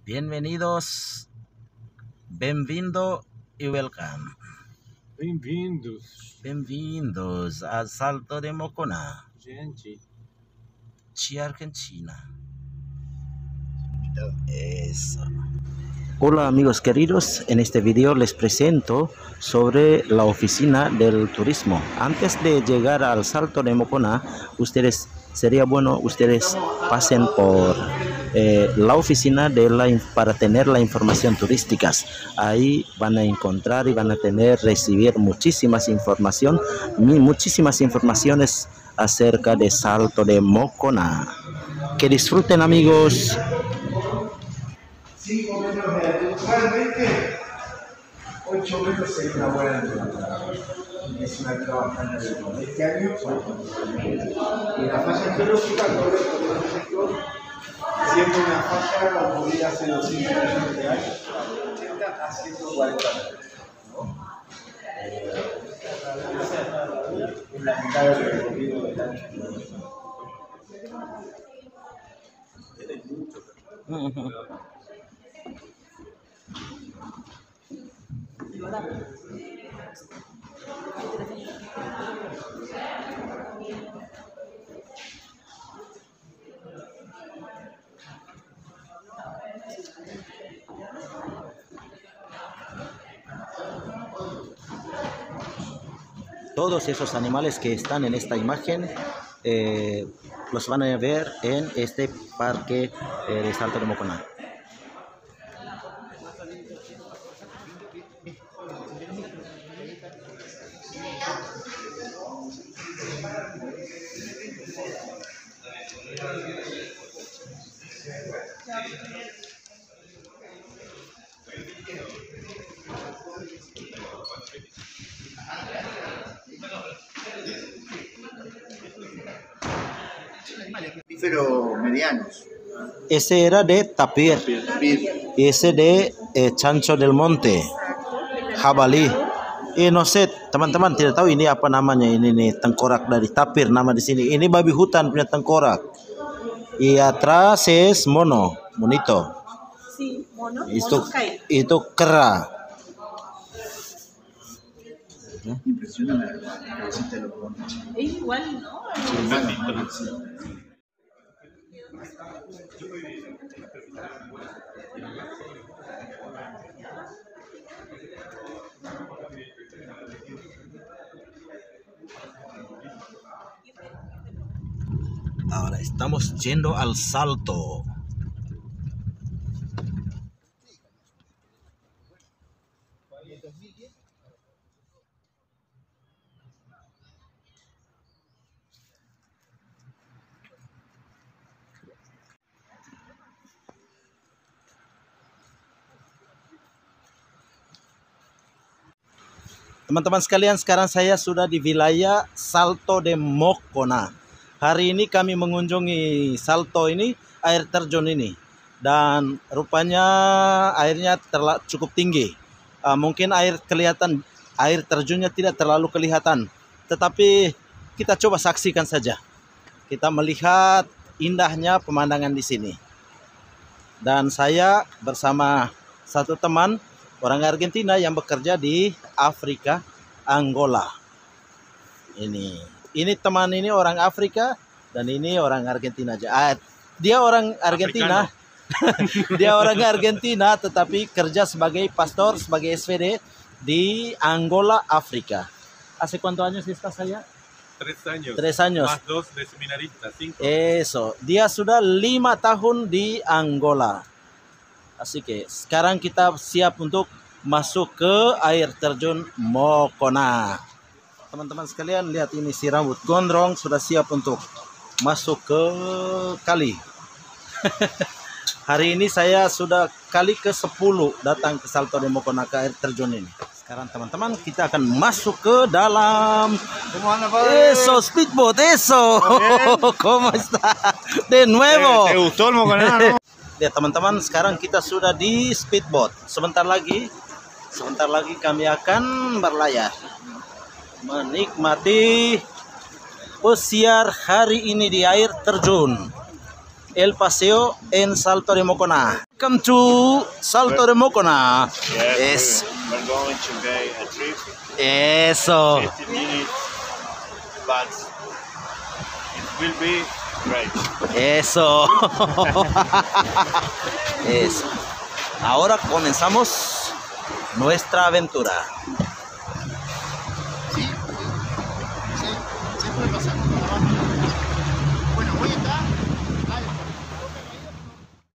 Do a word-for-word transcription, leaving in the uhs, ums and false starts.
Bienvenidos, benvindo e welcome. Bem-vindos, Bem-vindos a Salto de Moconá, gente. Argentina. Eso. Hola amigos queridos, en este video les presento sobre la oficina del turismo. Antes de llegar al Salto de Moconá, ustedes sería bueno ustedes pasen por eh, la oficina de la para tener la información turística. Ahí van a encontrar y van a tener recibir muchísimas información, muchísimas informaciones acerca de Salto de Moconá. Que disfruten amigos. cinco metros de altura, usualmente ocho metros es una buena altura. Es una altura bastante alta. Este año, y la falla geológica corre por el sector, siendo una falla ocurrida hace doscientos millones de años, ochenta a ciento cuarenta metros. ¿No? Es la mitad del recorrido del año. Todos esos animales que están en esta imagen eh, los van a ver en este parque eh, de Salto de Moconá. Pero medianos. Ese era de tapir, y ese de eh, chancho del monte, jabalí. Eh no sé, teman-teman tidak tahu ini apa namanya, ini nih tengkorak dari tapir nama di sini. Ini babi hutan punya tengkorak. Y atrás es mono, monito. Sí, mono, Itu, mono cae. itu kera. Impresiona la cabecita de los monos. Es igual, ¿no? Ahora estamos yendo al Salto. Teman-teman sekalian, sekarang saya sudah di wilayah Salto de Moconá. Hari ini kami mengunjungi Salto ini, air terjun ini. Dan rupanya airnya terla cukup tinggi. Uh, mungkin air kelihatan, air terjunnya tidak terlalu kelihatan. Tetapi kita coba saksikan saja. Kita melihat indahnya pemandangan di sini. Dan saya bersama satu teman orang Argentina yang bekerja di Afrika, Angola. Ini, ini teman ini orang Afrika dan ini orang Argentina aja. Ah, dia orang Argentina, dia orang Argentina, tetapi kerja sebagai pastor, sebagai S V D di Angola, Afrika. ¿Hace cuántos años está saya? Tres años. Tres años. Más dos de seminarista, cinco. Eso, dia sudah lima tahun di Angola. Así que sekarang kita siap untuk masuk ke air terjun Moconá. Teman-teman sekalian, lihat ini si rambut gondrong sudah siap untuk masuk ke kali. Hari ini saya sudah kali ke sepuluh datang ke Salto de Moconá, ke air terjun ini. Sekarang teman-teman kita akan masuk ke dalam. Eso, speedboat, eso. ¿Cómo está? De nuevo. ¿Te gustó el Moconá, no? Ya teman-teman, sekarang kita sudah di speedboat. Sebentar lagi, sebentar lagi kami akan berlayar, menikmati pesiar hari ini di air terjun el paseo en Salto de Moconá. Welcome to Salto de Moconá. Es We're going to make a trip, eso. fifty minutes, but it will be great. Eso. Eso. Ahora comenzamos nuestra aventura.